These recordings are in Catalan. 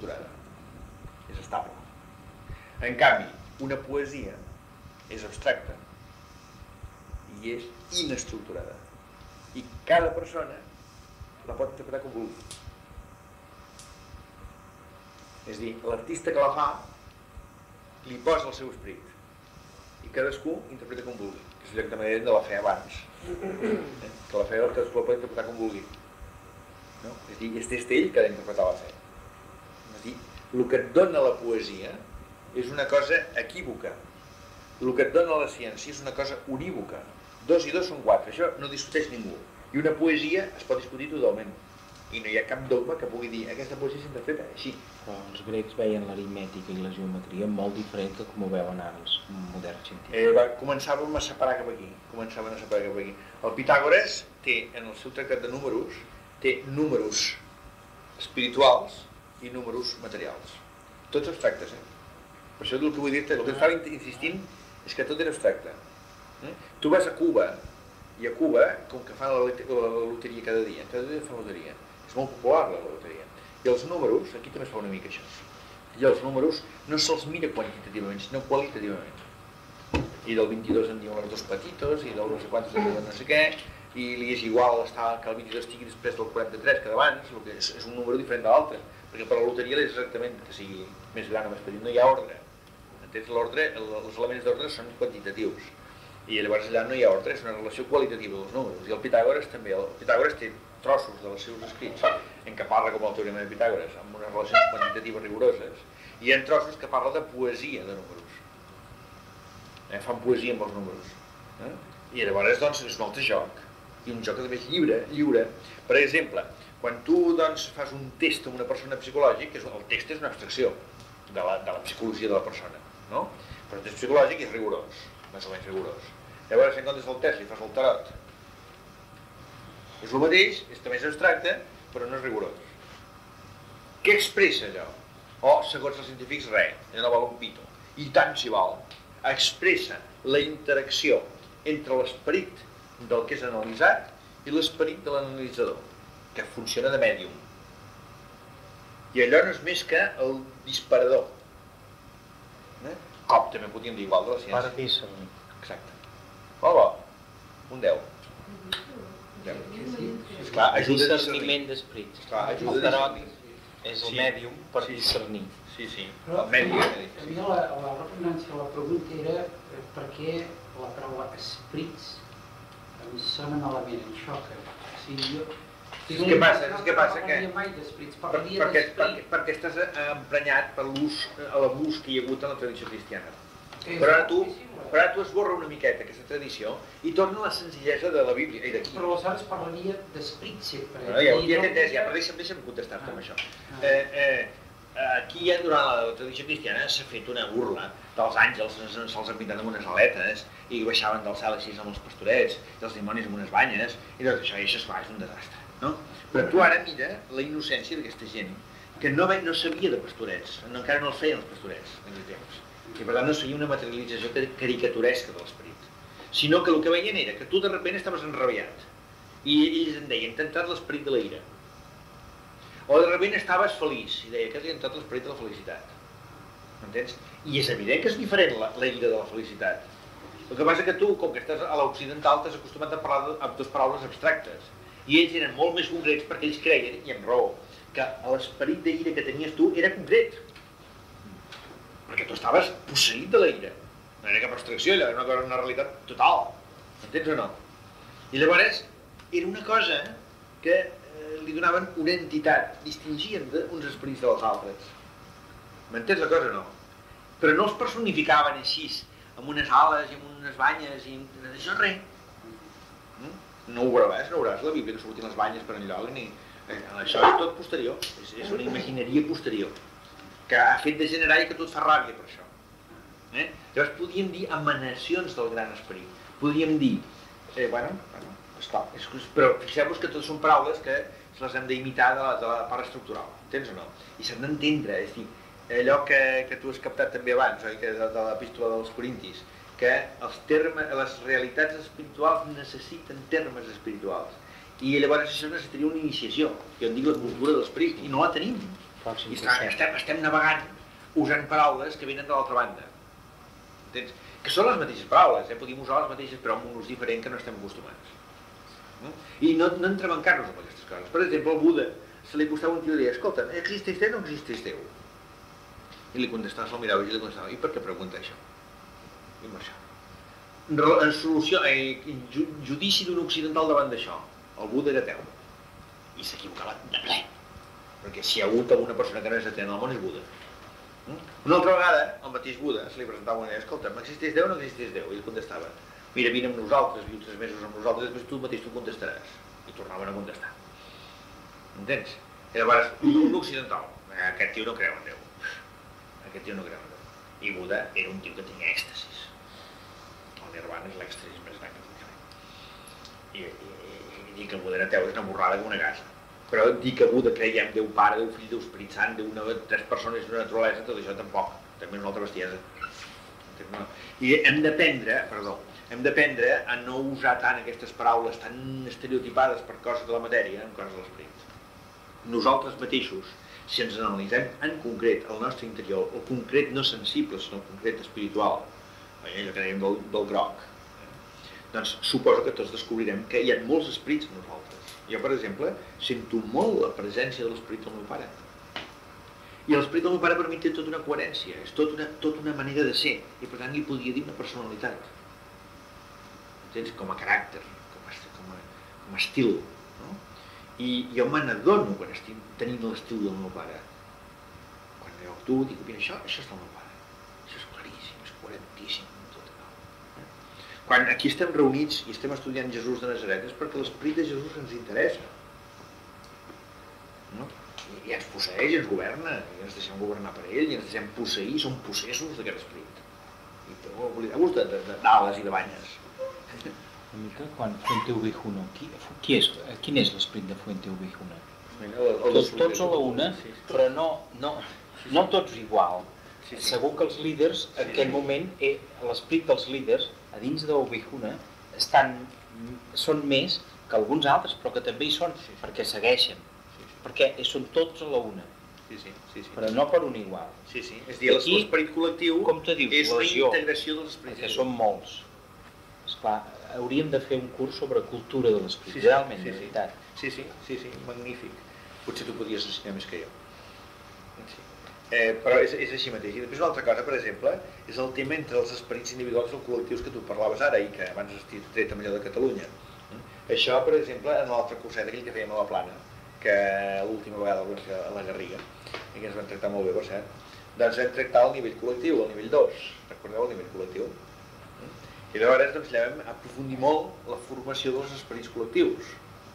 estructurada, és estable. En canvi, una poesia és abstracta i és inestructurada. I cada persona la pot interpretar com vulgui. És a dir, l'artista que la fa li posa el seu esperit i cadascú interpreta com vulgui, que és el que també de la fe abans, que la fe cadascú la pot interpretar com vulgui, no? És a dir, és ell que ha d'interpretar la fe. És a dir, el que et dona la poesia és una cosa equívoca, el que et dona la ciència és una cosa unívoca. 2 i 2 són 4, això no discuteix ningú. I una poesia es pot discutir totalment. I no hi ha cap dogma que pugui dir aquesta poesia s'interpreta així. Però els grecs veien l'aritmètica i la geometria molt diferent que com ho veuen ara els moderns científics. Començàvem a separar cap aquí. El Pitàgores té, en el seu tractat de números, té números espirituals i números materials. Tots abstractes, Per això el que vull dir-te, el que estava insistint és que tot era abstracte. Tu vas a Cuba, i a Cuba, com que fan la loteria cada dia fan loteria, és molt popular la loteria, i els números, aquí també es fa una mica això, i els números no se'ls mira quantitativament, sinó qualitativament. I del 22 en diuen els dos petitos, i del no sé quantos en diuen no sé què, i li és igual que el 22 estigui després del 43 que d'abans, és un número diferent de l'altre, perquè per la loteria és exactament que sigui més gran o més petit, no hi ha ordre. Entens? L'ordre, els elements d'ordre són quantitatius, i llavors allà no hi ha ordre, és una relació qualitativa dels números. I el Pitàgores també, el Pitàgores té trossos dels seus escrits en què parla com el teorema de Pitàgores, amb unes relacions quantitatives rigoroses, i hi ha trossos que parla de poesia de números. Fan poesia amb els números. I llavors doncs, és un altre joc, i un joc que també és lliure. Per exemple, quan tu doncs, fas un test amb una persona psicològic, el test és una abstracció de la psicologia de la persona, no? Però el test psicològic és rigorós, més o menys rigorós. Llavors, en comptes del test, li fas el tarot. És el mateix, és també abstracte, però no és rigorós. Què expressa allò? Segons els científics, res, no val un pito. I tant si val. Expressa la interacció entre l'esperit del que és analitzat i l'esperit de l'analitzador, que funciona de mèdium. I allò no és més que el disparador. Com també podríem dir igual de la ciència. Per discernir. Exacte. Un 10. Esclar, ajuda a discerniment d'esperits. El tarot és el mèdium per discernir. Sí. El mèdium. A mi la repugnància de la pregunta era per què la paraula esprits em sona malament, em xoca. Què passa? Perquè estàs emprenyat per l'abús que hi ha hagut en la tradició cristiana. Però ara tu esborra una miqueta aquesta tradició i torna a la senzillesa de la Bíblia i d'aquí. Però aleshores parlaria d'esperit sempre. Ja ho he entès, però deixa'm contestar-te amb això. Aquí, durant la tradició cristiana, s'ha fet una burla dels àngels, se'ls han pintat amb unes aletes i baixaven del cel així amb els pastorets, i els dimonis amb unes banyes, i tot això, és un desastre. Però tu ara mira la innocència d'aquesta gent, que no sabia de pastorets, encara no els feien els pastorets en aquell temps. I per tant no seguia una materialització caricaturesca de l'esperit, sinó que el que veien era que tu de sobte estaves enrabiat i ells en deien, t'ha entrat l'esperit de la ira, o de sobte estaves feliç i deia que t'ha entrat l'esperit de la felicitat, m'entens? I és evident que és diferent la ira de la felicitat. El que passa que tu, com que estàs a l'occidental, t'has acostumat a parlar amb dues paraules abstractes, i ells eren molt més concrets perquè ells creien, i amb raó, que l'esperit d'ira que tenies tu era concret, perquè tu estaves posseït de la ira. No era cap abstracció, allò era una realitat total. M'entens o no? I llavors era una cosa que li donaven una entitat, distingien uns esperits dels altres. M'entens la cosa o no? Però no els personificaven així, amb unes ales i amb unes banyes i això res. No ho veuràs la Bíblia que surtin les banyes per enlloc, ni... Això és tot posterior, és una imagineria posterior, que ha fet de generar i que tot fa ràbia per això. Llavors podríem dir emanacions del gran esperit, podríem dir, però fixeu-vos que totes són paraules que les hem d'imitar de la part estructural, entens o no? I s'han d'entendre, és a dir, allò que tu has captat també abans, de l'epístola dels Corintis, que les realitats espirituals necessiten termes espirituals. I llavors això necessitaria una iniciació, que en dic la cultura de l'esperit, i no la tenim. Pròxim I concert. estem navegant usant paraules que venen de l'altra banda. Entens? Que són les mateixes paraules, podem usar les mateixes però amb un ús diferent que no estem acostumats. I no entrebancar-nos amb aquestes coses. Per exemple, al Buda se li costava un tio i deia, escolta, existeix Déu o no existeix Déu? I li contestava, se'l mirava i li contestava, i per què pregunta això? I amb això. En solució, judici d'un occidental davant d'això. El Buda era ateu. I s'equivocava de ple. Perquè si hi ha hagut alguna persona que no és atea en el món és Buda. Una altra vegada, el mateix Buda se li presentava una idea, escolta, existeix Déu o no existeix Déu? I ell contestava, mira, vine amb nosaltres, viu 3 mesos amb nosaltres, després tu mateix t'ho contestaràs. I tornaven a contestar. Entens? I llavors, un occidental, aquest tio no creu en Déu. Aquest tio no creu en Déu. I Buda era un tio que tenia èxtasis. El nirvana és l'èxtasis més gran que tenia. I dir que el Buda era ateu és una borrada com una casa. Però dir que Buda creia en Déu Pare, Déu Fill, Déu Esperit Sant, Déu 3 persones d'una naturalesa, tot això tampoc. També és una altra bestiesa. I hem d'aprendre a no usar tant aquestes paraules tan estereotipades per coses de la matèria en coses de l'esperit. Nosaltres mateixos, si ens analitzem en concret el nostre interior, el concret no sensible, sinó el concret espiritual, allò que dèiem del groc, doncs suposo que tots descobrirem que hi ha molts esperits en nosaltres. Jo, per exemple, sento molt la presència de l'esperit del meu pare. I l'esperit del meu pare per mi té tota una coherència, és tota una manera de ser, i per tant li podria dir una personalitat. Entens? Com a caràcter, com a estil. No? I jo me n'adono quan estic tenint l'estil del meu pare. Quan jo actuo dic, mira, això és del meu pare. Això és claríssim, és coherentíssim. Quan aquí estem reunits i estem estudiant Jesús de Nazaret és perquè l'esperit de Jesús ens interessa. No? I ens posseeix, ens governa, i ens deixem governar per ell, i ens deixem posseir, som possessos d'aquest esperit. I oblideu-vos d'ales i de banyes. Una mica, quan Fuente Ubijuna, quin és l'esperit de Fuente Ubijuna? Tots a la una, però no tots igual. Segur que els líders, en aquell moment, l'esperit dels líders, a dins d'Ubijuna, són més que alguns altres, però que també hi són, perquè segueixen. Perquè són tots a la una. Però no per un igual. És dir, l'esperit col·lectiu és la integració dels esperits. Perquè són molts. Esclar, hauríem de fer un curs sobre cultura de l'esperit, realment, de veritat. Sí, magnífic. Potser tu podries ensenyar més que jo. Però és així mateix. I després una altra cosa, per exemple, és el tema entre els esperits individuals i els col·lectius que tu parlaves ara i que abans has tret amb allò de Catalunya. Això, per exemple, en l'altre curset aquell que fèiem a la Plana, que l'última vegada a la Garriga, i que ens van tractar molt bé, per cert, doncs vam tractar el nivell col·lectiu, el nivell 2. Recordeu el nivell col·lectiu? I llavors doncs, allà vam aprofundir molt la formació dels esperits col·lectius.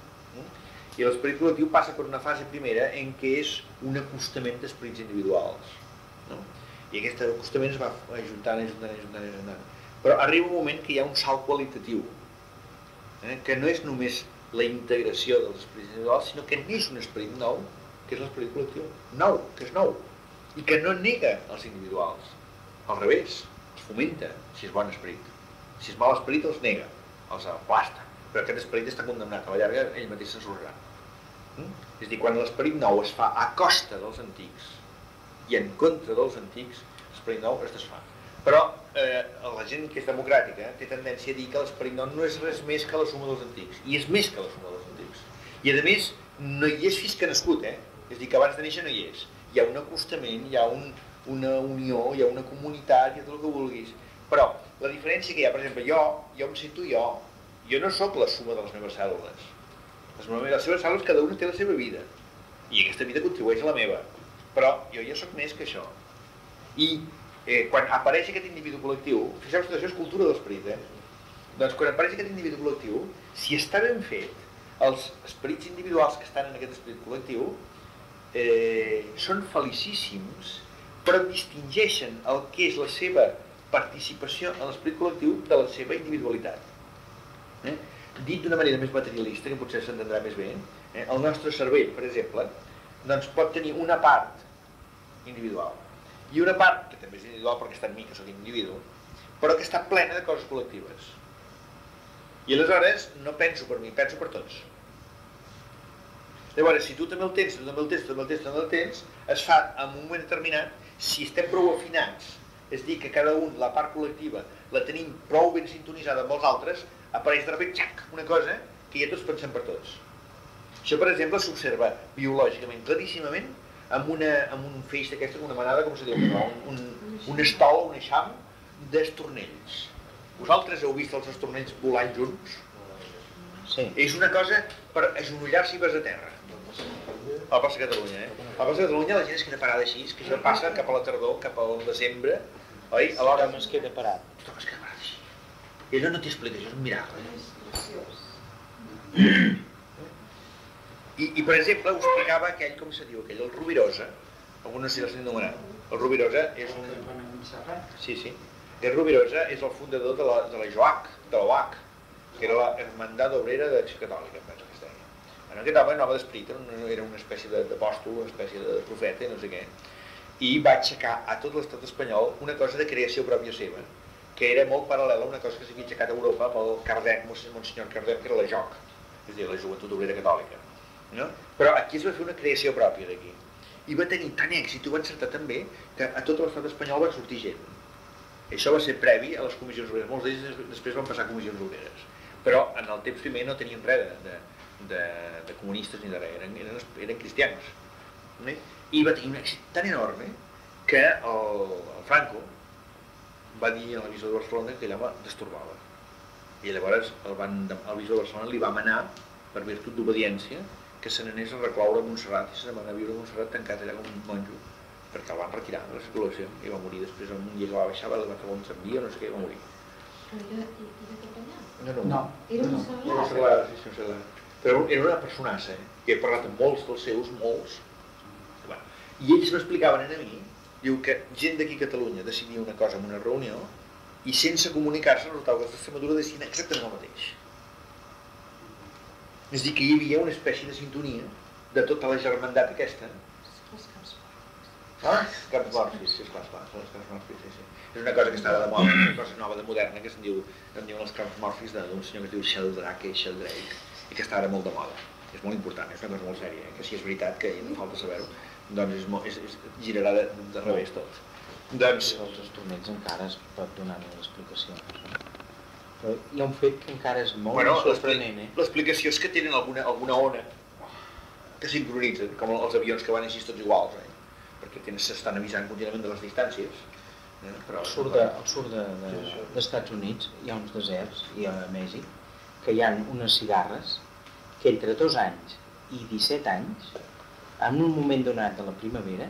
I l'esperit col·lectiu passa per una fase primera en què és un acostament d'esperits individuals. I aquest acostament es va ajuntant. Però arriba un moment que hi ha un salt qualitatiu, que no és només la integració dels esperits individuals, sinó que neix un esperit nou, que és l'esperit col·lectiu. Nou, que és nou. I que no nega els individuals. Al revés, els fomenta, si és bon esperit. Si és mal esperit, els nega, els aplasta. Però aquest esperit està condemnat, a la llarga ell mateix s'ensorrarà. És a dir, quan l'esperit nou es fa a costa dels antics i en contra dels antics, l'esperit nou es desfà. Però la gent que és democràtica té tendència a dir que l'esperit nou no és res més que la suma dels antics, i és més que la suma dels antics. I a més, no hi és fins que ha nascut, és a dir, que abans de néixer no hi és. Hi ha un acostament, hi ha una unió, hi ha una comunitat, hi ha tot el que vulguis. Però la diferència que hi ha, per exemple, jo em sento jo no sóc la suma de les meves cèl·lules. Les seves cèl·lules, cada una té la seva vida. I aquesta vida contribueix a la meva. Però jo ja sóc més que això. I quan apareix aquest individu col·lectiu, fixeu-vos que això és cultura de l'esperit, doncs quan apareix aquest individu col·lectiu, si està ben fet, els esperits individuals que estan en aquest esperit col·lectiu són felicíssims, però distingeixen el que és la seva participació en l'esperit col·lectiu de la seva individualitat. Dit d'una manera més materialista, que potser s'entendrà més bé, el nostre cervell, per exemple, doncs pot tenir una part individual i una part, que també és individual perquè està en mi, que soc individu, però que està plena de coses col·lectives. I aleshores no penso per mi, penso per tots. Llavors, si tu també el tens, es fa en un moment determinat, si estem prou afinats, és dir, que cada un, la part col·lectiva, la tenim prou ben sintonitzada amb els altres, apareix de sobte, xac, una cosa que ja tots pensem per tots. Això, per exemple, s'observa biològicament, claríssimament, amb un feix d'aquesta, una manada, com se diu, un estol, un eixam d'estornells. Vosaltres heu vist els estornells volant junts? Sí. És una cosa per agenollar-se i vas a terra. Al Plaça Catalunya, Al Plaça Catalunya la gent es queda parada així, que això passa cap a la tardor, cap al desembre, oi? Alhora Tothom es queda parat. Tothom es queda parat així. I allò no t'hi explica, això és un miracle. I per exemple, ho explicava aquell, com se diu, aquell, el Rovirosa, alguns no sé si els anomenat. El Rovirosa és un... Sí. El Rovirosa és el fundador de la JOAC, de l'OAC, que era la Hermandad Obrera d'Acció Catòlica, em penso que es deia. Aquest home anava d'esperit, era una espècie d'apòstol, una espècie de profeta, no sé què, i va aixecar a tot l'estat espanyol una cosa de creació pròpia seva, que era molt paral·lela a una cosa que s'havia aixecat a Europa amb el Kardec, Monsenyor Kardec, que era la JOC, és a dir, la Joventut Obrera Catòlica. No? Però aquí es va fer una creació pròpia d'aquí. I va tenir tant èxit, ho va encertar també, que a tot l'estat espanyol va sortir gent. I això va ser previ a les comissions obreres. Molts d'ells després van passar a comissions obreres. Però en el temps primer no tenien res de comunistes ni de res, eren cristians. I va tenir un èxit tan enorme que el Franco va dir a la Bisó de Barcelona que allò destorbava. I llavors el Bisó de Barcelona li va manar, per virtut d'obediència, que se n'anés a recloure a Montserrat i se n'anava a viure a Montserrat tancat allà com un monjo, perquè el van retirar de la circulació i va morir després un dia que va baixar, va agafar un tramvia o no sé què, i va morir. Era capellà? No. Era un Serrat? Sí, un Serrat. Però era una personassa, que he parlat amb molts dels seus, molts, i ells m'explicaven a mi, diu que gent d'aquí a Catalunya decidia una cosa en una reunió i sense comunicar-se resultava que els d'Extremadura decidien exactament el mateix. És a dir, que hi havia una espècie de sintonia de tota la germandat aquesta. Els camps morts. Els camps morts, sí, esclar, són els camps morts, sí. És una cosa que estava de moda, una cosa nova de moderna que se'n diuen els camps morts d'un senyor que es diu Sheldrake, i que està ara molt de moda. És molt important, és una cosa molt sèria, que si és veritat, que no falta saber-ho, doncs girarà de revés tot. Doncs... Els estornells encara es pot donar una explicació. Però hi ha un fet que encara és molt sorprenent. L'explicació és que tenen alguna ona que sincronitzen, com els avions que van així tots iguals, perquè s'estan avisant contínuament de les distàncies. Al sud dels Estats Units hi ha uns deserts, i a Mèxic, que hi ha unes cigarres que entre 2 anys i 17 anys, en un moment donat de la primavera,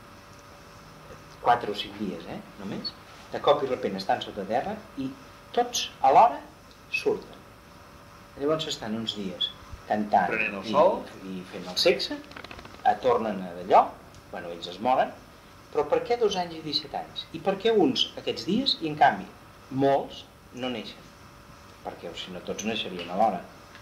4 o 5 dies, només, de cop i repent estan sota terra i tots alhora surten. Llavors estan uns dies cantant i fent el sexe, tornen a d'allò, bueno, ells es moren, però per què 2 anys i 17 anys? I per què uns aquests dies i en canvi molts no neixen? Perquè si no tots naixerien alhora.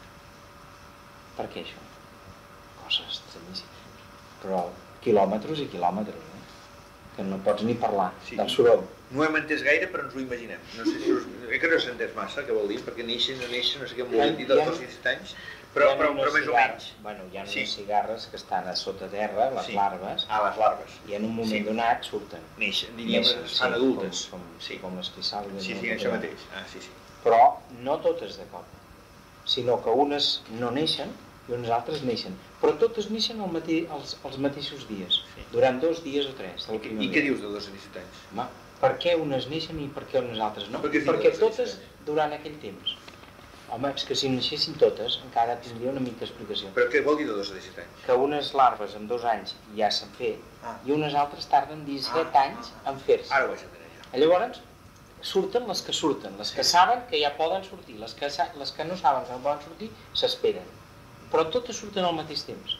Per què això? Coses estranyíssimes. Però quilòmetres i quilòmetres, que no pots ni parlar del soroll. No ho hem entès gaire, però ens ho imaginem. No sé si que no s'ha entès massa, què vol dir, perquè neixen, no neixen, no sé què em vol dir dels 2 i 17 anys, però més o menys. Bueno, hi ha unes cigarres que estan a sota terra, les larves. Les larves. I en un moment donat surten. Neixen, diríem, fan adultes. Com les que salven. Sí, això mateix. Però no totes de cop, sinó que unes no neixen i unes altres neixen. Però totes neixen els mateixos dies, durant 2 dies o 3. I què dius de 2 a 17 anys? Home, per què unes neixen i per què unes altres no? Perquè totes durant aquell temps. Home, és que si naixessin totes encara tindria una mica d'explicació. Però què vol dir de 2 a 17 anys? Que unes larves en 2 anys ja s'han fet i unes altres tarden 17 anys en fer-se. Ara ho vaig entendre ja. Llavors surten, les que saben que ja poden sortir, les que no saben que no poden sortir s'esperen. Però totes surten al mateix temps,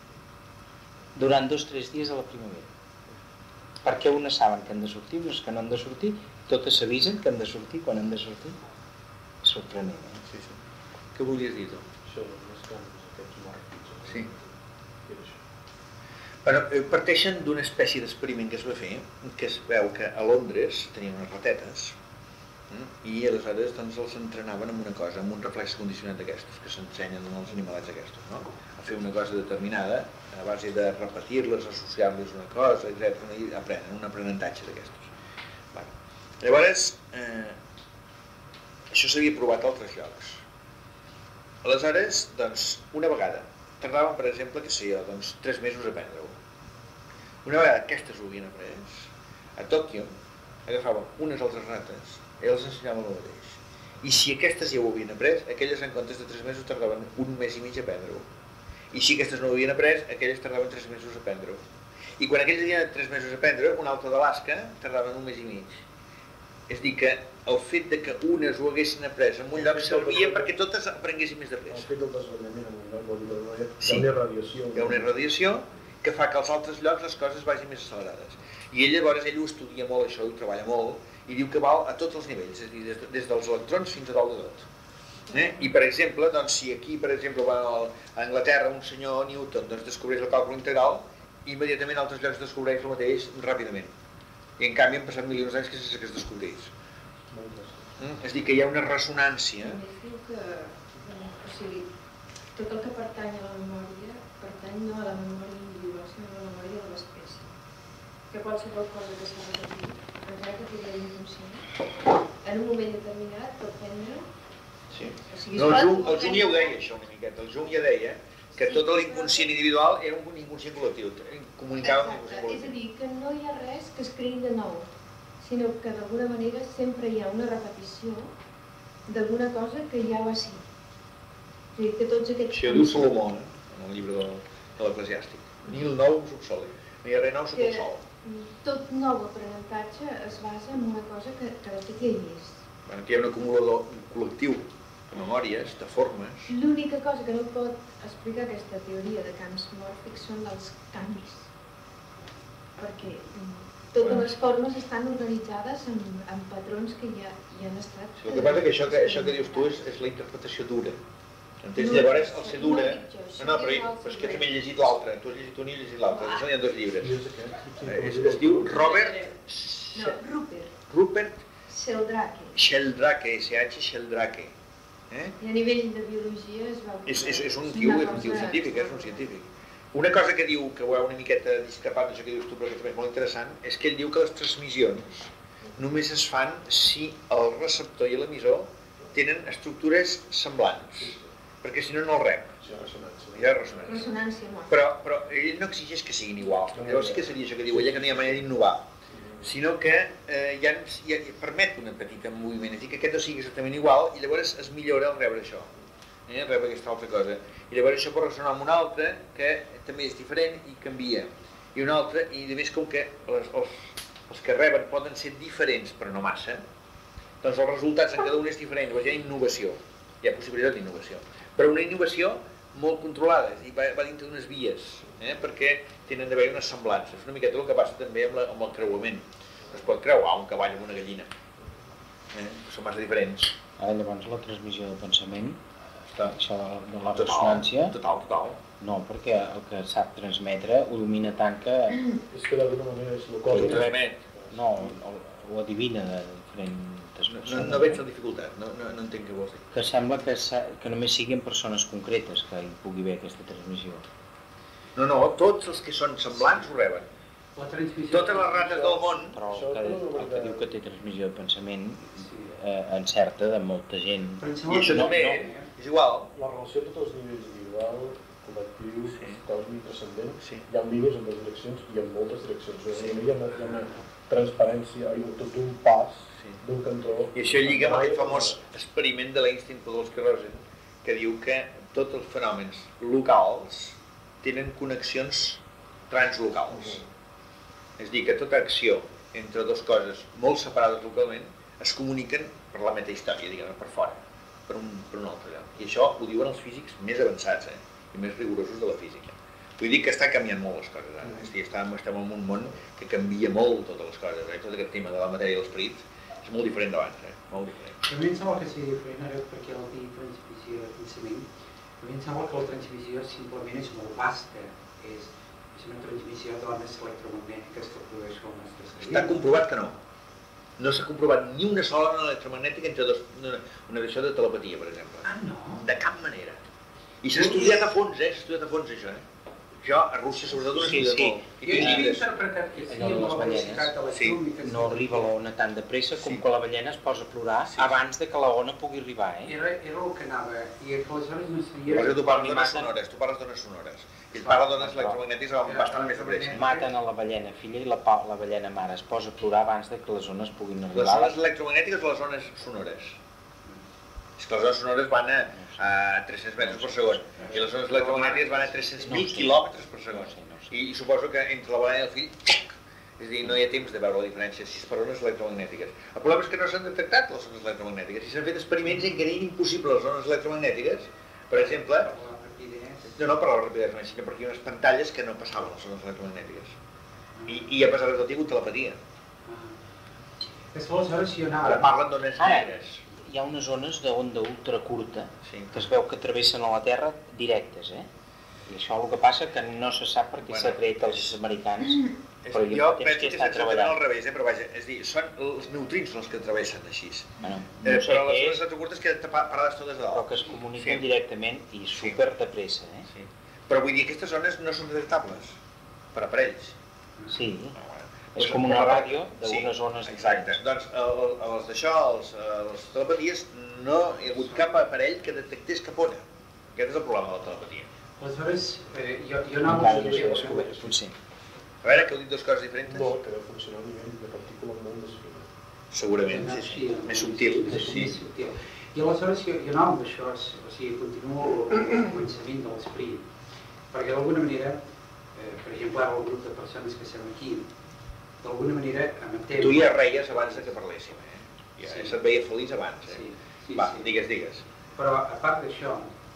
durant 2 o 3 dies a la primavera. Perquè unes saben que han de sortir, unes que no han de sortir, totes s'avisen que han de sortir quan han de sortir. Sorprenent, Sí. Què volies dir, tu? Això, les cames, aquests morts. Sí. Bueno, parteixen d'una espècie d'experiment que es va fer, que es veu que a Londres tenien unes ratetes, I aleshores doncs, els entrenaven amb una cosa, amb un reflex condicionat d'aquestos, que s'ensenyen als animalets aquests, no? A fer una cosa determinada, a base de repetir-les, associar-les una cosa, etc. I aprenen, un aprenentatge d'aquestos. Llavors, això s'havia provat a altres llocs. Aleshores, doncs, una vegada, tardaven, per exemple, que sé jo, doncs, 3 mesos a aprendre-ho. Una vegada aquestes ho havien après, a Tòquio agafaven unes altres rates i els ensenyaven el mateix. I si aquestes ja ho havien après, aquelles en comptes de 3 mesos tardaven 1 mes i mig a aprendre-ho. I si aquestes no ho havien après, aquelles tardaven 3 mesos a aprendre-ho. I quan aquells havien 3 mesos a aprendre, un altre d'Alaska tardaven 1 mes i mig. És a dir, que el fet de que unes ho haguessin après en un lloc servia perquè totes aprenguessin més de pressa. El fet del desvetllament en un lloc vol dir que Sí. hi ha una irradiació. Hi ha una irradiació que fa que als altres llocs les coses vagin més accelerades. I llavors ell ho estudia molt això, ho treballa molt, i diu que val a tots els nivells, és a dir, des dels electrons fins a dalt de tot. I per exemple, doncs, si aquí per exemple a Anglaterra un senyor Newton doncs, descobreix el càlcul integral, immediatament a altres llocs descobreix el mateix ràpidament. I en canvi han passat milions d'anys sense que es descobreix. És a dir, que hi ha una ressonància. A més diu que, o sigui, tot el que pertany a la memòria pertany no a la memòria individual, sinó a la memòria de l'espècie. Que qualsevol cosa que s'ha repetit, encara que sigui inconscient, en un moment determinat pot prendre... Sí. O sigui, No, el Jung ja ho deia, això una miqueta. El Jung ja deia que tot l'inconscient individual era un inconscient col·lectiu, comunicava amb l'inconscient És a col·lectiu. dir, que no hi ha res que es creï de nou, sinó que d'alguna manera sempre hi ha una repetició d'alguna cosa que ja va ser. És a dir, que tots aquests... Això ho diu Salomó, en el llibre de l'Eclesiàstic. Ni el nou subsoli, no hi ha res nou sota el sol. Tot nou aprenentatge es basa en una cosa que de fet ja hi és. Bueno, que hi ha un acumulador col·lectiu de memòries, de formes. L'única cosa que no pot explicar aquesta teoria de camps mòrfics són els canvis. Perquè totes les formes estan organitzades en patrons que ja han estat... El que passa és que això que dius tu és la interpretació dura. Entens? Llavors, el ser dura... No, però és que també he llegit l'altre. Tu has llegit un i he llegit l'altre. Això n'hi ha 2 llibres. Es diu Robert... No, Rupert Sheldrake. Sheldrake, S.H. Sheldrake. I a nivell de biologia es va... És un tio científic, és un científic. Una cosa que diu, que ho ha una miqueta discrepant d'això que dius tu, però que també és molt interessant, és que ell diu que les transmissions només es fan si el receptor i l'emissor tenen estructures semblants, perquè si no, no el rep. Hi ha ressonància. Hi ha ressonància. Ressonància no. Però ell no exigeix que siguin iguals, llavors sí que seria això que diu ella, que no hi ha manera d'innovar, sinó que ja permet un petit moviment, és a dir, que aquest no sigui exactament igual i llavors es millora el rebre això, rebre aquesta altra cosa. I llavors això pot ressonar amb una altra que també és diferent i canvia. I una altra, i a més com que els que reben poden ser diferents però no massa, doncs els resultats en cada un és diferent, llavors hi ha innovació, hi ha possibilitat d'innovació. Però una innovació molt controlada i va dintre d'unes vies, perquè tenen d'haver unes semblances. És una miqueta el que passa també amb el creuament. No es pot creuar un cavall amb una gallina, són massa diferents. Llavors la transmissió del pensament, això de la Total, ressonància, total. no, perquè el que sap transmetre ho domina tant que És que d'alguna manera és el cos. no, ho adivina de diferents persones. No veig la dificultat, no entenc què vols dir. Que sembla que només siguin persones concretes que hi pugui haver aquesta transmissió. No, tots els que són semblants ho reben. La transmissió... Totes les rates del món... Però el que diu que té transmissió de pensament encerta de molta gent. I això també és igual. La relació a tots els nivells individual, col·lectiu, còsmic, transcendent, Sí. hi ha línies en 2 direccions i en moltes direccions. Hi ha una transparència, hi ha tot un pas d'un cantó... I això lliga amb aquest famós experiment de l'Einstein Podolsky-Rosen, que diu que tots els fenòmens locals tenen connexions translocals. És a dir, que tota acció entre dues coses molt separades localment es comuniquen per la metahistòria, diguem, per fora, per un altre lloc. I això ho diuen els físics més avançats i més rigorosos de la física. Vull dir que està canviant molt les coses ara. És a dir, estem en un món que canvia molt totes les coses. Tot aquest tema de la matèria i l'esperit és molt diferent d'abans, molt diferent. A mi em sembla que sigui diferent, ara perquè el dir transmissió de pensament, a mi em sembla que la transmissió simplement és molt vasta. És una transmissió d'ones electromagnètiques que produeix el nostre cervell. Està comprovat que no. No s'ha comprovat ni una sola ona electromagnètica entre una edició de telepatia, per exemple. Ah, no? De cap manera. I s'ha estudiat a fons, això, Això a Rússia sobretot ho estudia molt. Jo he interpretat que sí, amb la velocitat electrònica... No arriba la ona tan de pressa com que la ballena es posa a plorar abans de que la ona pugui arribar, Era el que anava, i aleshores no seria... Perquè tu parles d'ones sonores, I ell parla d'ones electromagnètiques bastant més de pressa. Maten a la ballena filla i la ballena mare es posa a plorar abans de que les ones puguin arribar. Les ones electromagnètiques o les ones sonores? És que les ones sonores van a 300 metres per segon i les ones electromagnètiques van a 300.000 quilòmetres per segon. I suposo que entre la ballena i el fill, és a dir, no hi ha temps de veure la diferència si és per ones electromagnètiques. El problema és que no s'han detectat les ones electromagnètiques i s'han fet experiments en què eren impossibles les ones electromagnètiques, per exemple, no per la rapidesa, sinó perquè hi ha unes pantalles que no passaven les ones electromagnètiques. I a pesar de tot hi ha hagut telepatia. Ara parlen d'ones negres. Hi ha unes zones d'onda ultracurta que es veu que travessen a la Terra directes, I això el que passa que no se sap perquè s'ha tret els americans, però jo penso que està treballant al revés, però vaja, és dir, són els neutrins els que travessen així. Però les zones ultracurtes queden parades totes de dalt. Però que es comuniquen directament i super de pressa, Però vull dir, aquestes zones no són detectables per aparells. Sí. És com una ràdio d'unes zones diferents. Exacte. Doncs els d'això, les telepaties, no hi ha hagut cap aparell que detectés cap ona. Aquest és el problema de la telepatia. Aleshores, jo anava a dir... Potser. A veure, que heu dit dues coses diferents? No, que deu funcionar a nivell de partícules molt més fines. Segurament, sí. Més subtil. Més subtil. I aleshores jo anava amb això, o sigui, continuo el començament de l'esperit, perquè d'alguna manera, per exemple, ara el grup de persones que estem aquí, d'alguna manera amantem... Tu ja reies abans que parléssim, Ja se't veia feliç abans, Va, digues. Però a part d'això,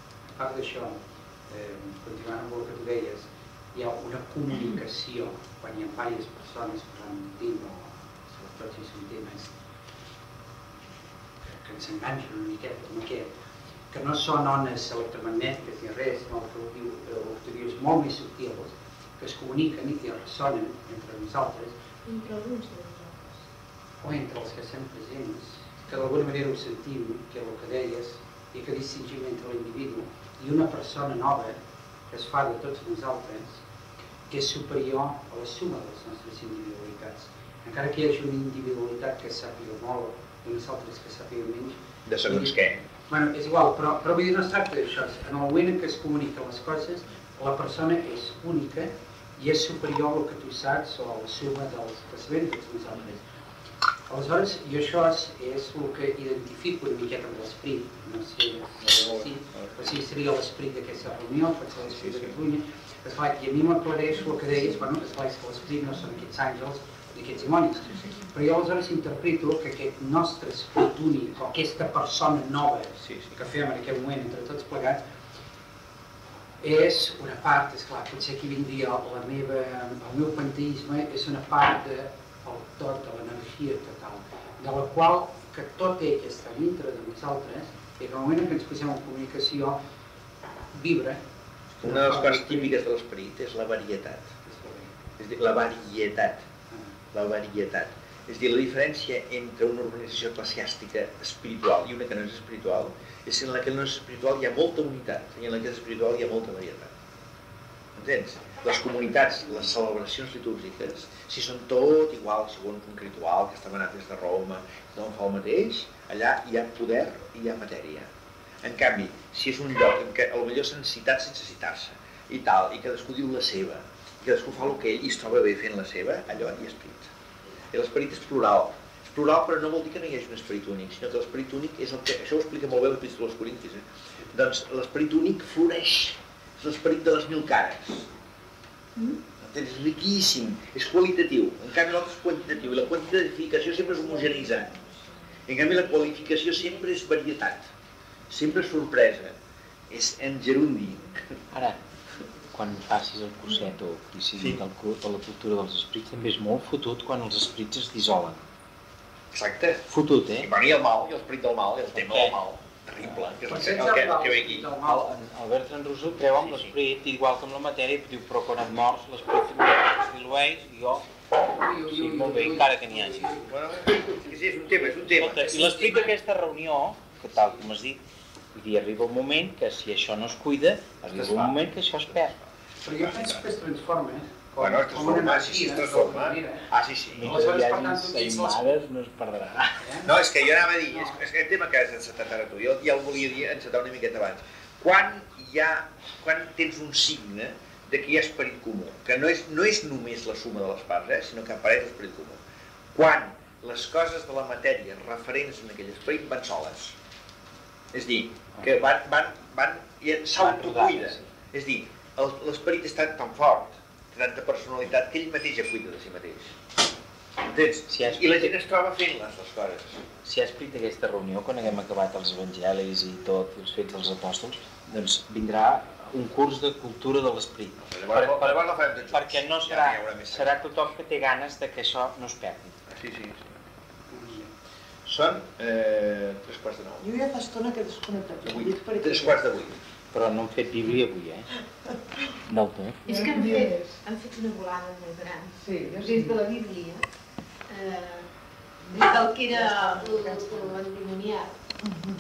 continuant amb el que tu deies, hi ha una comunicació, quan hi ha diverses persones posant dins, sobretot si són temes que ens enganxen una miqueta amb aquest, que no són ones electromagnètiques ni res, sinó que tu dius molt més subtils, que es comuniquen i que ressonen entre nosaltres. Entre alguns de nosaltres. O entre els que estem presents, que d'alguna manera ho sentim, que és el que deies, i que distingim entre l'individu i una persona nova que es fa de tots nosaltres, que és superior a la suma de les nostres individualitats. Encara que hi hagi una individualitat que sàpiga molt i unes altres que sàpiga menys. De segons què? Bueno, és igual, però vull dir, no es tracta d'això. En el moment en què es comuniquen les coses, la persona és única i és superior al que tu saps o a la suma dels que sabem tots nosaltres. Aleshores, jo això és el que identifico una miqueta amb l'esperit. No sé si seria l'esperit d'aquesta reunió, pot ser l'esperit de Catalunya. I a mi m'aclareix el que deies, bueno, és clar que l'esperit no són aquests àngels ni aquests dimonis. Però jo aleshores interpreto que aquest nostre esperit únic, o aquesta persona nova que fem en aquest moment entre tots plegats, és una part, esclar, potser aquí vindria el meu panteisme, és una part del tot, de l'energia total, de la qual que tot ell està dintre de nosaltres i que en el moment en què ens posem en comunicació vibra. Una de les coses típiques de l'esperit és la varietat. És a dir, la varietat. És a dir, la diferència entre una organització eclesiàstica espiritual i una que no és espiritual és que en la que no és espiritual hi ha molta unitat i en la que és espiritual hi ha molta varietat. Entens? Les comunitats, les celebracions litúrgiques, si són tot igual segons un ritual que està manat des de Roma, tothom fa el mateix, allà hi ha poder i hi ha matèria. En canvi, si és un lloc en què potser s'han citat sense citar-se i tal, i cadascú diu la seva, i cadascú fa el que ell i es troba bé fent la seva, allò hi ha esperit. I l'esperit és plural. És plural, però no vol dir que no hi hagi un esperit únic, sinó que l'esperit únic és el que... Això ho explica molt bé l'Epístola als Corintis, Doncs l'esperit únic floreix. És l'esperit de les 1000 cares. És riquíssim, és qualitatiu. En canvi l'altre és quantitatiu i la quantificació sempre és homogeneïtzant. En canvi la qualificació sempre és varietat, sempre és sorpresa, és en gerundi. Ara, quan passis el curset o qui sigui de la cultura dels esprits, també és molt fotut quan els esprits es dissolen. Exacte. Fotut, I el mal, i l'esperit del mal, i el tema del mal. Terrible, que és el que ve aquí. El Bertrand Russell creu amb l'esperit, igual que amb la matèria, diu, però quan et mors l'esperit dilueix, jo... Sí, molt bé, encara que n'hi hagi. Bueno, sí, és un tema, és un tema. Escolta, i l'esperit d'aquesta reunió, que tal com has dit, vull dir, arriba un moment que si això no es cuida, arriba un moment que això es perd. Però jo penso que es transforma, Bueno, es transforma, sí, es transforma. Ah, sí, sí. Mentre hi hagi 100 mares no es perdrà. No, és que jo anava a dir, és que el tema que has encetat ara tu, jo ja el volia dir, encetar una miqueta abans. Quan tens un signe de que hi ha esperit comú, que no és només la suma de les parts, sinó que apareix l'esperit comú. Quan les coses de la matèria referents en aquell esperit van soles. És dir, que s'autocuiden. És dir, l'esperit és tan fort, té tanta personalitat, que ell mateix ja cuida de si mateix. Entens? I la gent es troba fent-les, les coses. Si ha esperit aquesta reunió, quan haguem acabat els evangelis i tot, els fets dels apòstols, doncs vindrà un curs de cultura de l'esperit. Llavors la farem tots junts. Perquè no serà tothom que té ganes de que això no es perdi. Sí. Són 3:45. Jo ja fa estona que he desconnectat. 3:45. Però no hem fet Bíblia avui, Del tot. És que han fet una volada molt gran. Des de la Bíblia, des del que era l'endimoniat,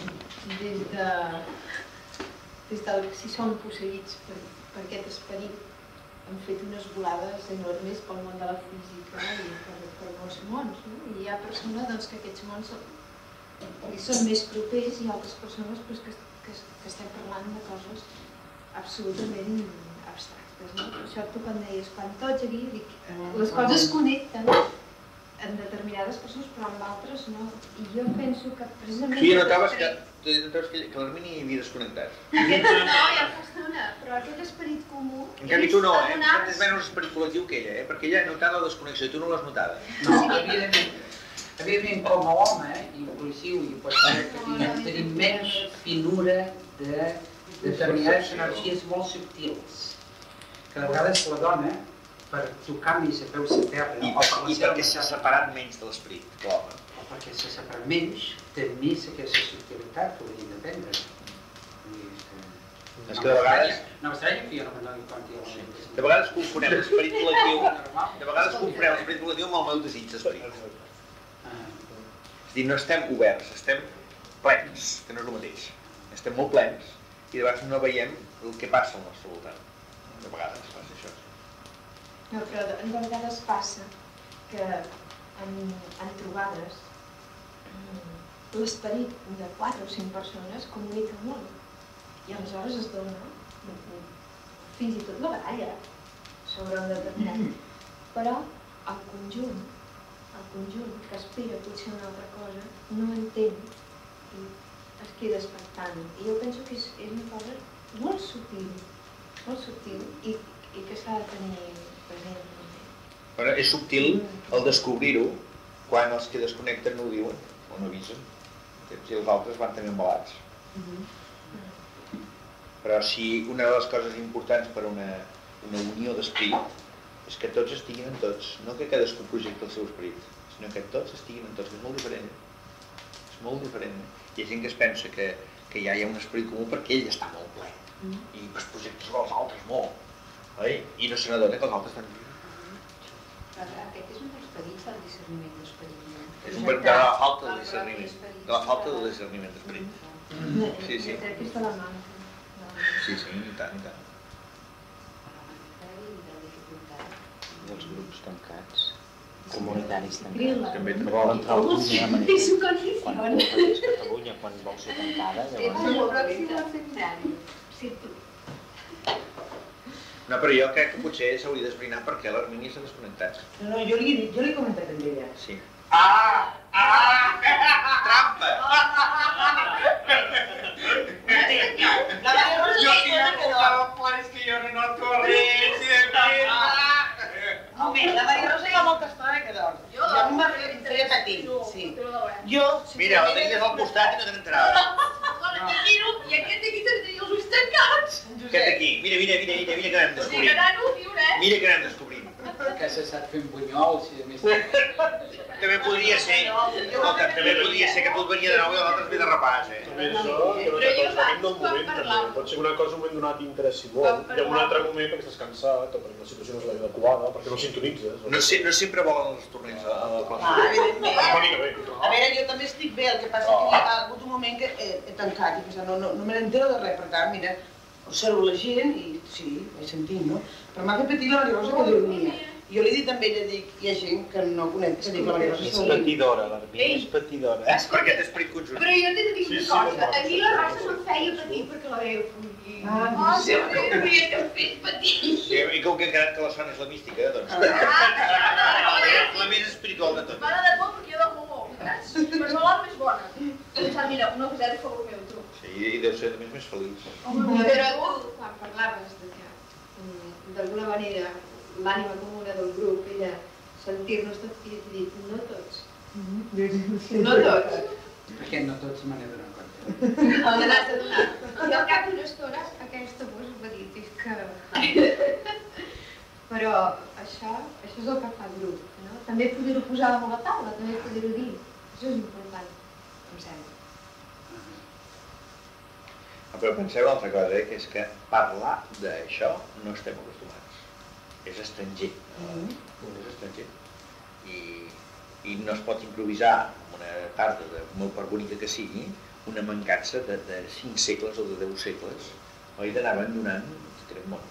des del si són posseïts per aquest esperit, han fet unes volades enormes pel món de la física i per molts mons. I hi ha persones que aquests mons són més propers i altres persones que estem parlant de coses absolutament abstractes. Per això tu quan deies, quan tots aquí, les coses connecten en determinades persones però amb altres no. I jo penso que precisament... Tu ja notaves que l'Hermini havia desconnectat. No, ja fa estona, però aquest esperit comú... En canvi tu no, tens menys esperit col·lectiu que ella, perquè ella ha notat la desconnexió i tu no l'has notada. No, evidentment, com a home, inclusiu, i pot ser que tenim menys finura de determinades energies molt subtils. Que de vegades la dona, per tocar més a peus a terra... I perquè s'ha separat menys de l'esperit que l'home. O perquè s'ha separat menys, té més aquesta subtilitat que hauria d'aprendre. És que de vegades... No m'estranya que jo no me doni compte. De vegades confonem l'esperit col·lectiu amb el meu desig d'esperit. És a dir, no estem oberts, estem plens, que no és el mateix. Estem molt plens i de vegades no veiem el que passa al nostre voltant. De vegades passa això. No, però de vegades passa que en trobades l'esperit de 4 o 5 persones comunica molt. I aleshores es dona fins i tot la baralla sobre un determinat. Però el conjunt, que espera potser una altra cosa, no entén i es queda expectant. I jo penso que és una cosa molt subtil i que s'ha de tenir present. Però és subtil el descobrir-ho quan els que desconnecten no ho diuen o no avisen. Si els altres van també embalats. Però si una de les coses importants per una unió d'esperit és que tots estiguin en tots, no que cadascú projecti el seu esperit, sinó que tots estiguin en tots, que és molt diferent. És molt diferent. Hi ha gent que es pensa que ja hi ha un esperit comú perquè ell està molt ple i es projecta sobre els altres molt. I no se n'adona que els altres estan... Aquest és un dels perits del discerniment d'esperit. És un perit de la falta de discerniment, d'esperit. Sí. Jo crec que és de la manca. Sí, i tant. I els grups tancats, comunitaris Grila. tancats, que volen entrar al túnel de manera... És condició. Quan és Catalunya, quan vol ser tancada, llavors... Sí, tu. No, però jo crec que potser s'hauria d'esbrinar perquè l'Hermini s'ha desconnectat. No, jo li he comentat amb ella. Sí. Trampa! És que jo no noto res. La Maria Rosa hi ha molta estona que dorm. Jo em feia patir, sí. Mira, la tenies al costat i no te n'enterava. I aquest d'aquí tenia els ulls tancats. Aquest d'aquí, mira que anem descobrint. Mira que anem descobrint. Que se sap fent bunyols i a més... També podria ser, també podria ser que tu et venia de nou i l'altre es ve de repàs, També això, que no depèn del moment, també. Pot ser una cosa un moment donat t'interessi molt, i en un altre moment perquè estàs cansat o perquè la situació no és l'adequada, perquè no sintonitzes. No sempre volen els tornells a la plaça. Evidentment. A veure, jo també estic bé, el que passa que hi ha hagut un moment que he tancat i no me n'entero de res, per tant, mira, observo la gent i sí, vaig sentint, no? Però m'ha fet patir la Maria Rosa que dormia. Jo li he dit també, hi ha gent que no conec, que dic la Maria Rosa. És patidora, l'Armina és patidora. És per aquest esperit conjunt. Però jo t'he de dir una cosa, a mi la Rosa no em feia patir perquè la veia fugir. Sempre em feia patir. I com que ha quedat que la sona és la mística, doncs... La més espiritual de tot. M'ha de por perquè jo dormo molt, saps? Però no l'home és bona. Pensant, mira, una coseta a favor meu, tu. Sí, i deu ser també més feliç. Però tu, quan parlaves de que d'alguna manera l'ànima comuna del grup era sentir-nos tots i he dit, no tots. No tots. Perquè no tots me n'he donat compte. Te n'has adonat. I al cap d'una estona aquesta voz va dir, és que... Però això és el que fa el grup, no? També poder-ho posar damunt la taula, també poder-ho dir. Això és important, em sembla. Però penseu una altra cosa, que és que parlar d'això no estem acostumats. És estranger. És estranger. I no es pot improvisar en una tarda, molt per bonica que sigui, una mancança de 5 segles o de 10 segles. Oi, d'anaven donant aquest món.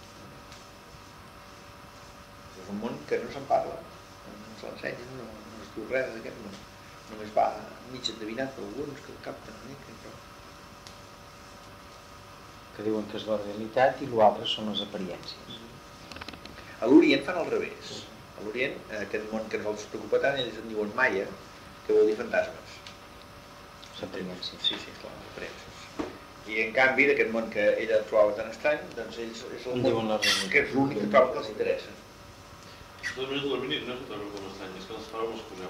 És un món que no se'n parla, no se l'ensenya, no es diu res d'aquest món. Només va mig endevinat per alguns que el capten una mica, però... Que diuen que és la realitat i l'altre són les apariències. A l'Orient fan al revés. A l'Orient, aquest món que no els preocupa tant, ells en diuen Maya, que vol dir fantasmes. Les apariències. Sí, clar, les apariències. I en canvi, d'aquest món que ella trobava tan estrany, doncs ells és el món que és l'únic que troba que els interessa. De totes maneres, l'Armini no és que trobo com estrany, és que les paraules poseu.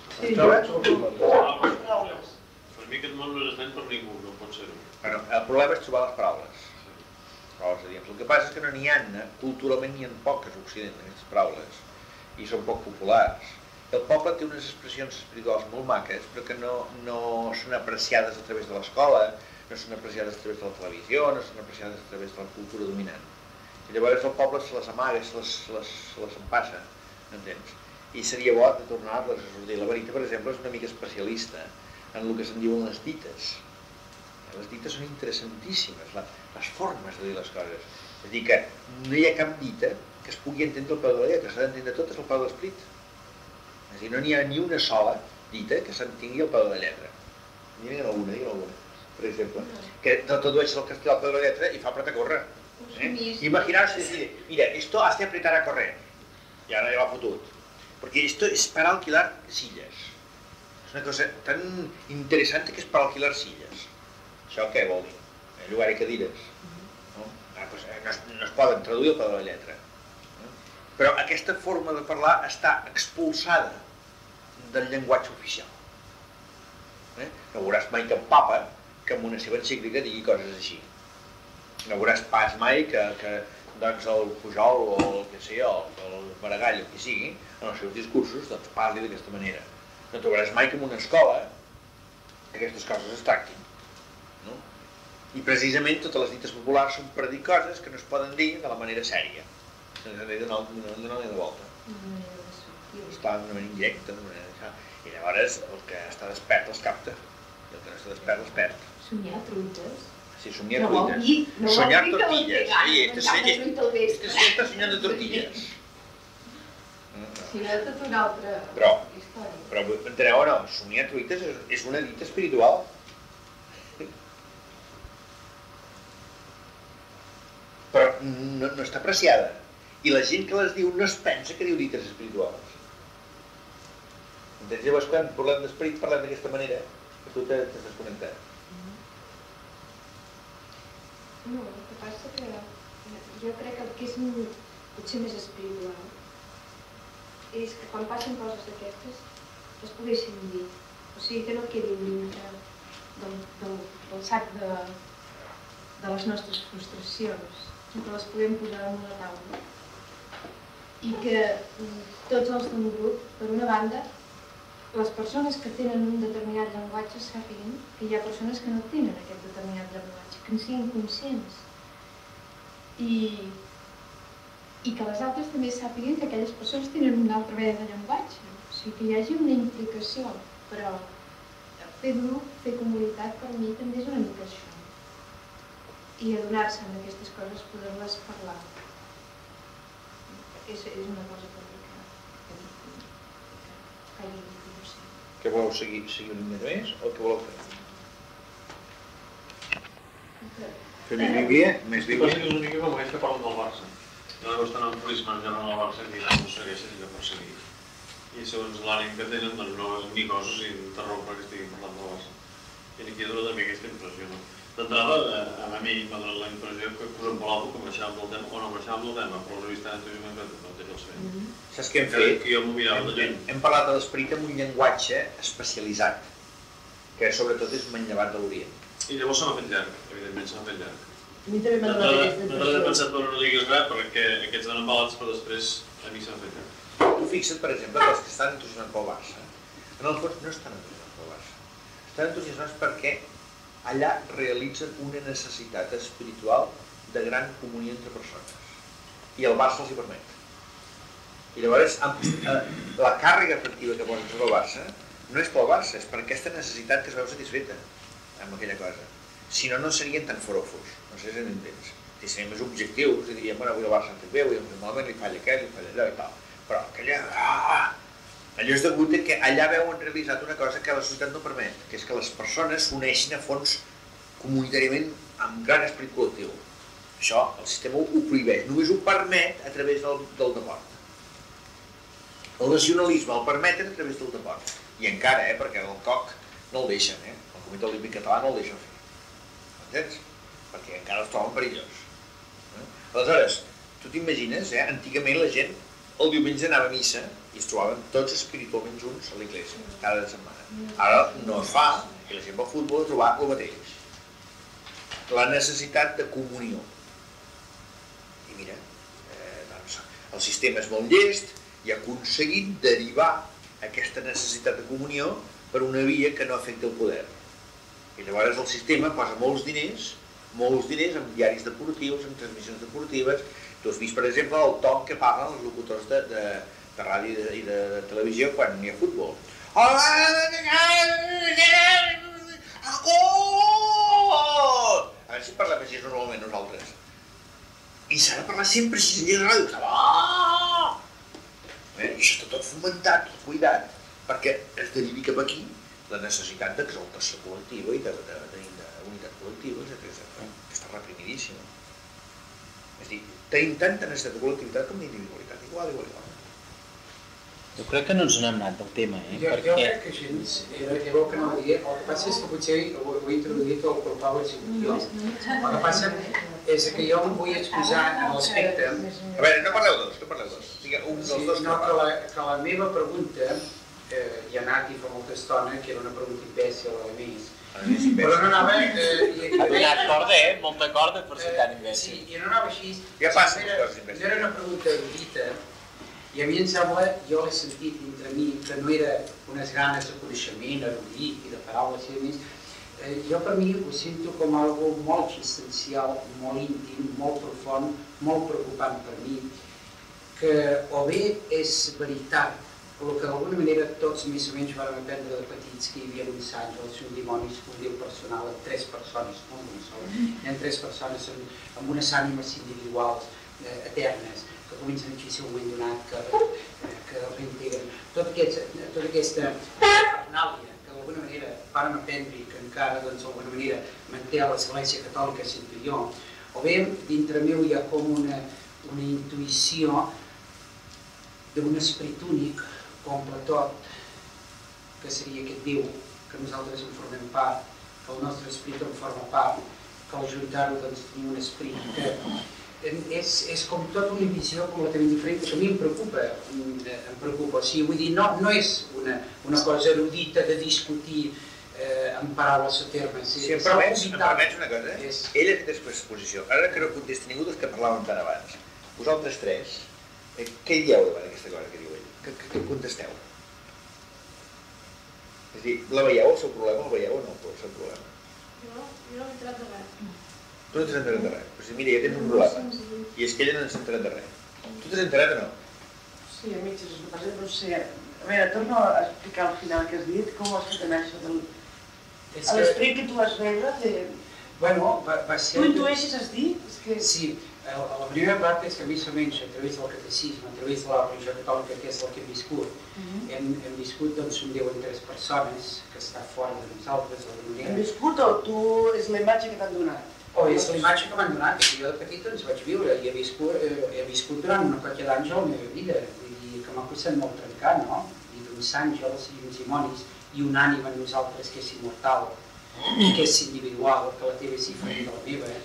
Per mi aquest món no és estrany per ningú, no pot ser-ho. Bueno, el problema és trobar les paraules. El que passa és que no n'hi ha, culturalment n'hi ha poques a Occident, aquestes paraules, i són poc populars. El poble té unes expressions espirituals molt maques, però que no són apreciades a través de l'escola, no són apreciades a través de la televisió, no són apreciades a través de la cultura dominant. I llavors el poble se les amaga, se les empassa, entens? I seria bo de tornar-les a sortir. La Verita, per exemple, és una mica especialista en el que se'n diuen les dites. Les dites són interessantíssimes, les formes de dir les coses. És a dir, que no hi ha cap dita que es pugui entendre al peu de la lletra, s'ha d'entendre totes al peu de l'esperit. És a dir, no n'hi ha ni una sola dita que s'entengui al peu de la lletra. Digue'n alguna, per exemple, que tradueix el castellà al peu de la lletra i fa apretar a córrer. Imaginaos decir, mira, esto hace apretar a correr. Y ahora ya va fotut. Porque esto es para alquilar sillas. Es una cosa tan interesante que es para alquilar sillas. Això què vol dir? Llogar i cadires. No es poden traduir al peu de la lletra. Però aquesta forma de parlar està expulsada del llenguatge oficial. No veuràs mai que el papa, que en una seva encíclica digui coses així. No veuràs pas mai que el Pujol o el que sé, el Maragall o qui sigui, en els seus discursos parli d'aquesta manera. No trobaràs mai que en una escola aquestes coses es tractin. I precisament totes les dites populars són per dir coses que no es poden dir de la manera sèria. S'han de dir d'una manera de volta. Està d'una manera indirecta, i llavors el que està despert els capta, i el que no està despert els perd. Somiar truites? Sí, somiar truites. Soñar tortillas. Este sí està soñando tortillas. Si no, tot una altra història. Però enteneu o no? Somiar truites és una dita espiritual. Però no està apreciada. I la gent que les diu no es pensa que diu dites espirituals. Entens? Llavors, quan parlem d'esperit, parlem d'aquesta manera, que tu t'has desconnectat. No, el que passa que jo crec que el que és potser més espiritual és que quan passen coses d'aquestes es poguessin dir. O sigui, que no quedi dintre del sac de les nostres frustracions, que les podem posar en una taula. I que tots els d'un grup, per una banda, les persones que tenen un determinat llenguatge sàpiguen que hi ha persones que no tenen aquest determinat llenguatge, que en siguin conscients. I que les altres també sàpiguen que aquelles persones tenen una altra mena de llenguatge. O sigui, que hi hagi una implicació, però fer grup, fer comunitat, per mi també és una mica això. I adonar-se d'aquestes coses, poder-les parlar. És una cosa que hagi dit. Què voleu seguir una mica més o què voleu fer? Fer més bíblia? Més bíblia? Passa que és una mica com aquells que parlen del Barça. No deu estar en el turisme enllà del Barça i no segueixen ni que perseguir. I segons l'ànim que tenen, doncs no és ni coses i interrompre que estiguin parlant del Barça. I aquí dona també aquesta impressió, no? D'entrada, a mi m'ha donat la impressió que posem per l'altre que baixàvem del tema, o no baixàvem del tema, però us he vist tant entusiasme que no té el fer. Saps què hem fet? Que jo m'ho mirava de lluny. Hem parlat de l'esperit amb un llenguatge especialitzat, que sobretot és manllevat de l'Orient. I llavors se m'ha fet llarg, evidentment se m'ha fet llarg. A mi també m'ha donat aquesta D'entrada he impressió. pensat que no diguis res perquè aquests donen balats, però després a mi se m'ha fet llarg. Tu fixa't, per exemple, que els que estan entusiasmats pel Barça, en el fons no estan entusiasmats pel Barça. Estan entusiasmats perquè allà realitzen una necessitat espiritual de gran comunió entre persones. I el Barça els hi permet. I llavors, la càrrega efectiva que posen sobre el Barça no és pel Barça, és per aquesta necessitat que es veu satisfeta amb aquella cosa. Si no, no serien tan forofos, no sé si m'entens. Si serien més objectius i diríem, bueno, avui el Barça ha fet bé, avui malament, li falla aquest, li falla allò i tal. Però aquella... Allò és degut a que allà veuen realitzat una cosa que la societat no permet, que és que les persones s'uneixin a fons comunitàriament amb gran esperit col·lectiu. Això el sistema ho prohibeix, només ho permet a través del deport. El nacionalisme el permeten a través del deport. I encara, perquè el COC no el deixen, el Comitè Olímpic Català no el deixen fer. Entens? Perquè encara els troben perillós. Aleshores, tu t'imagines, antigament la gent el diumenge anava a missa i es trobaven tots espiritualment junts a l'església, cada setmana. Ara no es fa, i la gent va al futbol a trobar el mateix. La necessitat de comunió. I mira, doncs, el sistema és molt llest i ha aconseguit derivar aquesta necessitat de comunió per una via que no afecta el poder. I llavors el sistema posa molts diners en diaris deportius, en transmissions deportives. Tu has vist, per exemple, el to que parlen els locutors de ràdio i de televisió quan hi ha futbol. A veure si parlem així normalment nosaltres. I s'ha de parlar sempre així en la ràdio. I això està tot fomentat, tot cuidat, perquè es derivi cap aquí la necessitat d'exaltació col·lectiva i d'unitat col·lectiva, que està reprimidíssima. És a dir, tenim tanta necessitat de col·lectivitat com d'individualitat, igual. Jo crec que no ens n'hem anat del tema, Jo crec que gens, era el que no dia. El que passa és que potser ho he introduït el culpable executiu. El que passa és que jo em vull exposar en l'aspecte... A veure, no parleu dos. Digue un dels dos que la meva pregunta, ja ha anat i fa molta estona, que era una pregunta imbècil a més, però no anava... Ha donat corda, molta corda per ser tan imbècil. Sí, i no anava així. Ja passa, les coses imbècils. No era una pregunta erudita, i a mi em sembla, jo l'he sentit dintre mi, que no era unes ganes de coneixement erudit i de paraules i més. Jo per mi ho sento com algo molt existencial, molt íntim, molt profund, molt preocupant per mi, que o bé és veritat, el que d'alguna manera tots més o menys vam aprendre de petits, que hi havia uns àngels i un dimonis, un déu personal, en 3 persones, no en una sola, en 3 persones amb unes ànimes individuals, eternes, que comencen aquí a ser un moment donat, que reintegren. Tota aquesta parnàlia que d'alguna manera vàrem aprendre i que encara d'alguna manera manté l'Església Catòlica, sento jo, o bé dintre meu hi ha com una intuïció d'un esperit únic, omple tot, que seria aquest Déu, que nosaltres en formem part, que el nostre esperit en forma part, que al juntar-ho tenim un esperit que és com tota una visió completament diferent, que a mi em preocupa. O sigui, vull dir, no és una cosa erudita de discutir en paraules o termes. Si em permets una cosa, ell ha fet exposició. Ara que no contesti ningú dels que parlàvem tant abans. Vosaltres 3, què dieu davant d'aquesta cosa que diu ell? Què contesteu? És a dir, la veieu, el seu problema, el veieu o no, el seu problema? Jo no m'he entrat de res. Tu no t'has enterat de res. Però si mira, ja tens un problema. I és que ella no s'ha enterat de res. Tu t'has enterat o no? Sí, a mitges, el que passa és que no sé... A veure, torno a explicar al final que has dit, com ho has fet anar això del... L'esperit que tu vas veure... Bueno, va ser... Tu intueixes, has dit? Sí, la primera part és que més o menys a través del catecisme, a través de la religió catòlica, que és el que hem viscut, hem viscut, doncs, som 10 o 3 persones que estan fora de nosaltres, d'alguna manera. Hem viscut o tu és la imatge que t'han donat? O és la imatge que m'han donat, que jo de petit ens vaig viure i he viscut durant una colla d'anys a la meva vida. Vull dir que m'ha costat molt trencar, no? I d'uns àngels i uns dimonis i una ànima en nosaltres que és immortal, que és individual, que la teva és diferent de la meva.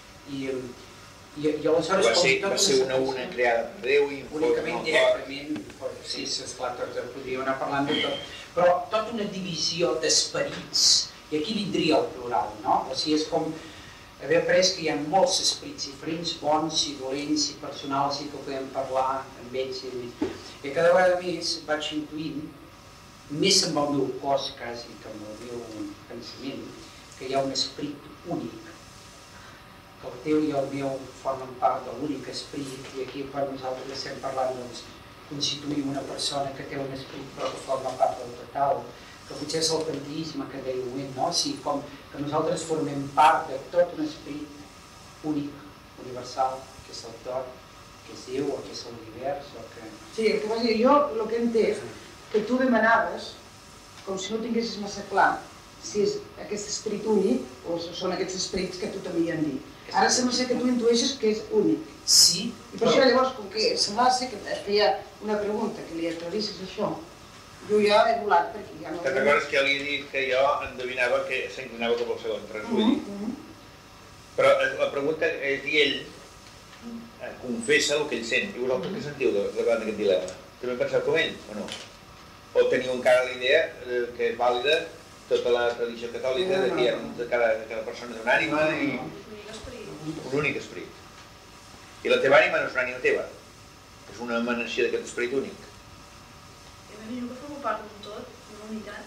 I aleshores... Va ser una creada per Déu i... Únicament, directament, sí, esclar, podríem anar parlant de tot, però tota una divisió d'esperits, i aquí vindria el plural, no? O sigui, és com haver après que hi ha molts esperits diferents, bons i dolents i personals i que podem parlar amb ells i amb ells. I cada vegada més vaig intuint, més amb el meu cos quasi que amb el meu pensament, que hi ha un esperit únic, que el teu i el meu formen part de l'únic esperit, i aquí quan nosaltres estem parlant doncs constituir una persona que té un esperit però que forma part del total, que potser és el panteisme que deia Wynne, no? O sigui, com que nosaltres formem part de tot un esperit únic, universal, que és el tot, que és Déu o que és l'univers o que... Sí, el que vas dir, jo el que he entès, que tu demanaves, com si no tinguessis massa clar, si és aquest esperit únic o són aquests esperits que tu també hi han dit. Ara sembla ser que tu intueixes que és únic. Sí. I per això llavors, com que semblava ser que et feia una pregunta, que li aclarissis això, jo ja he volat perquè ja no... Te'n recordes que li he dit que jo endevinava que s'inclinava cap al segon, res vull dir. Però la pregunta és dir ell confessa el que ell sent. I vosaltres què sentiu davant d'aquest dilema? També penseu com ell o no? O teniu encara la idea que és vàlida tota la tradició catòlica de que cada persona és una ànima i un únic esperit. I la teva ànima no és una ànima teva, és una emanació d'aquest esperit únic. Jo que formo part d'un tot, d'una unitat.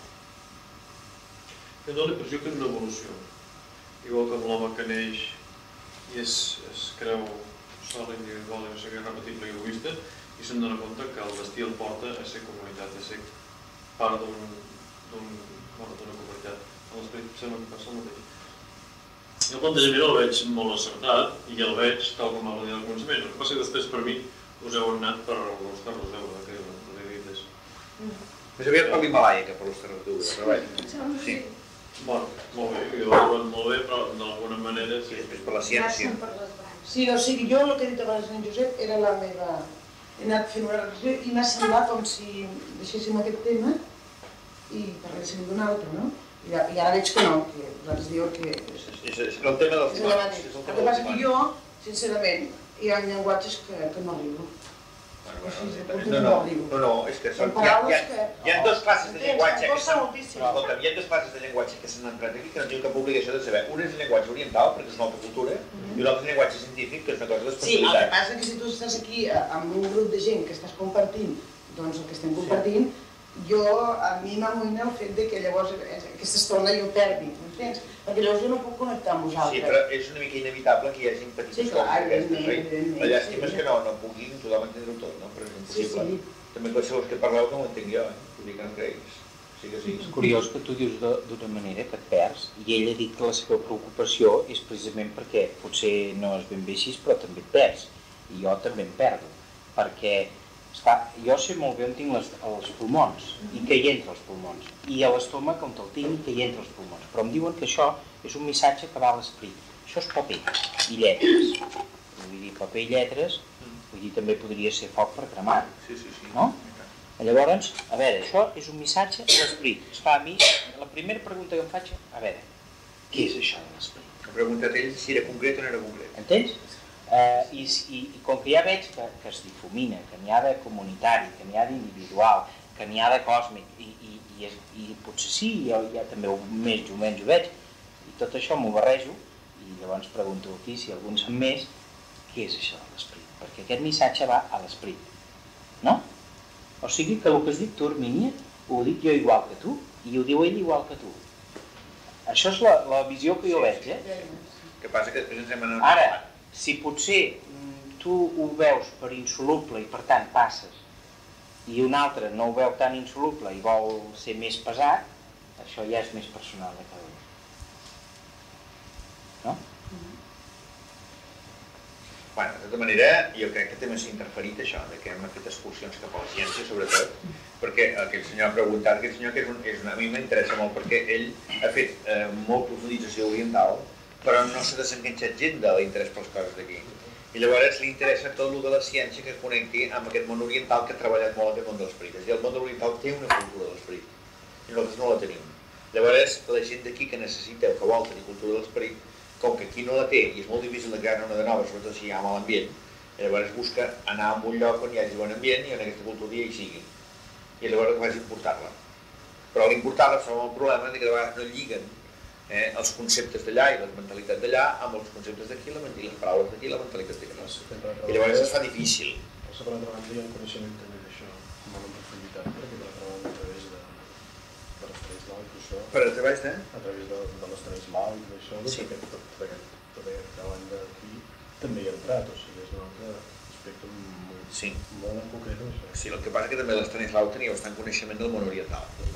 Jo dono la impressió que és una evolució. Igual que l'home que neix i es creu sol, individual i no sé què, repetible i egoista, i se'n dona compte que el destí el porta a ser comunitat, a ser part d'una comunitat. A l'esperit sembla que passa el mateix. Jo el plantejament el veig molt acertat i el veig tal com el dia del començament. El que passa que després per mi us heu anat per l'Osterrodeu, que dites. Més aviat per l'Himalaya que per l'Osterrodeu, però bé. Sí. Bueno, molt bé, jo ho he trobat molt bé, però d'alguna manera... I després per la ciència. Sí, o sigui, jo el que he dit abans en Josep era la meva... He anat fent una reflexió i m'ha semblat com si deixéssim aquest tema i parléssim d'un altre, no? I ara veig que no, que vosaltres dieu que... És el tema dels dimants. El que passa que jo, sincerament, hi ha llenguatges que no arribo. No, és que hi ha dues classes de llenguatge que s'han entrat aquí que no tenen cap obligació de saber. Una és el llenguatge oriental, perquè és una altra cultura, i un altre llenguatge científic, que és una cosa d'especialitat. Sí, el que passa que si tu estàs aquí amb un grup de gent que estàs compartint doncs el que estem compartint, a mi m'amoïna el fet que llavors aquesta estona jo perdi, m'entens? Perquè llavors jo no puc connectar amb vosaltres. Sí, però és una mica inevitable que hi hagi petites coses d'aquestes. La llàstima és que no puguin tothom entendre-ho tot, no? Però és impossible. També qualsevol que parleu que m'ho entenc jo, vull dir que no creguis. És curiós que tu dius d'una manera que et perds, i ell ha dit que la seva preocupació és precisament perquè potser no és ben bé així, però també et perds, i jo també em perdo, perquè jo sé molt bé on tinc els pulmons i què hi entra als pulmons, i a l'estómac on el tinc i què hi entra als pulmons, però em diuen que això és un missatge que va a l'esperit. Això és paper i lletres, vull dir, paper i lletres, vull dir, també podria ser foc per cremar, no? Llavors, a veure, això és un missatge a l'esperit. Esclar, a mi, la primera pregunta que em faig, a veure, què és això de l'esperit? M'ha preguntat ell si era concret o no era concret. Entens? I com que ja veig que es difumina, que n'hi ha de comunitari, que n'hi ha d'individual, que n'hi ha de còsmic, i potser sí, jo ja també més o menys ho veig, i tot això m'ho barrejo, i llavors pregunto aquí si algú en sap més, què és això de l'esperit? Perquè aquest missatge va a l'esperit, no? O sigui que el que has dit tu, Hermínia, ho dic jo igual que tu i ho diu ell igual que tu. Això és la visió que jo veig, Que passa que després ens hem anat... Ara, si potser tu ho veus per insoluble i per tant passes i un altre no ho veu tan insoluble i vol ser més pesat, això ja és més personal de cada un. No? Bueno, de tota manera, jo crec que també s'ha interferit això, que hem fet excursions cap a la ciència, sobretot, perquè aquell senyor ha preguntat, aquell senyor que a mi m'interessa molt, perquè ell ha fet molt profundització oriental, però no s'ha desenganxat gent de l'interès per les coses d'aquí. I llavors li interessa tot el de la ciència que connecti amb aquest món oriental que ha treballat molt en aquest món de l'esperit. És a dir, el món oriental té una cultura de l'esperit, i nosaltres no la tenim. Llavors, la gent d'aquí que necessita o que vol tenir cultura de l'esperit, com que aquí no la té i és molt difícil de crear una de nova, sobretot si hi ha mal ambient, llavors busca anar a un lloc on hi hagi bon ambient i on aquesta cultura ja hi sigui. I llavors vas importar-la. Però a l'importar-la es troba el problema que de vegades no lliguen els conceptes d'allà i les mentalitats d'allà amb els conceptes d'aquí, les paraules d'aquí i la mentalitat d'aquí. I llavors es fa difícil. Per altra banda, hi ha un coneixement també d'això, molt en profunditat, perquè per altra banda, a través de l'estrès l'alt i això... Per a través de? A través de l'estrès l'alt i això, tota aquesta banda aquí també hi ha entrat, o sigui, és un altre aspecte molt en concret d'això. Sí, el que passa que també l'Estanislau tenia bastant coneixement del món oriental.